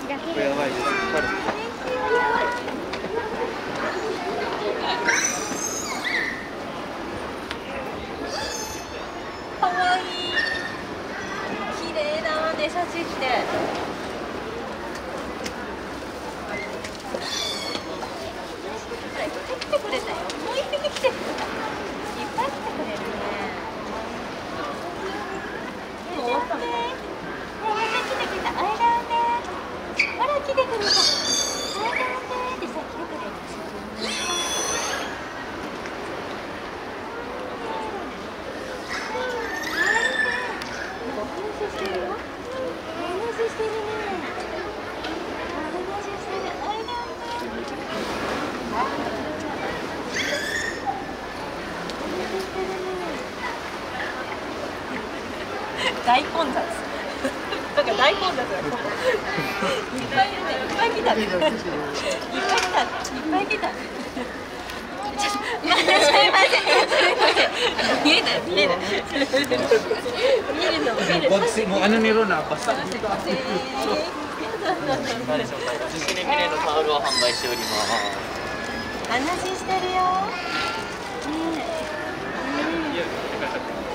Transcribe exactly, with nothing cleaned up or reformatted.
これやばいです。 かわいい。綺麗だわね、写真って。来てくれたよ。もう一匹来てる。いっぱい来てくれるね。もう終わったのかな。ねえ、また来てくれた。あいらんね。ほら来てくれた。あいらんねってさ、来てくれる。お話ししてるよ。お話ししてるね。お話ししてる。あいらんね。大混雑。なんか大混雑だ。いっぱいいるね。いっぱい来たね。いっぱい来た。いっぱい来た。ちょっと、すみません。すみません。見えない、見えない。見えるの、見える。 もうあの色なバサッ。 すみません。 何でしょうか。いちねん記念のタオルを販売しております。 話してるよ。ねえ。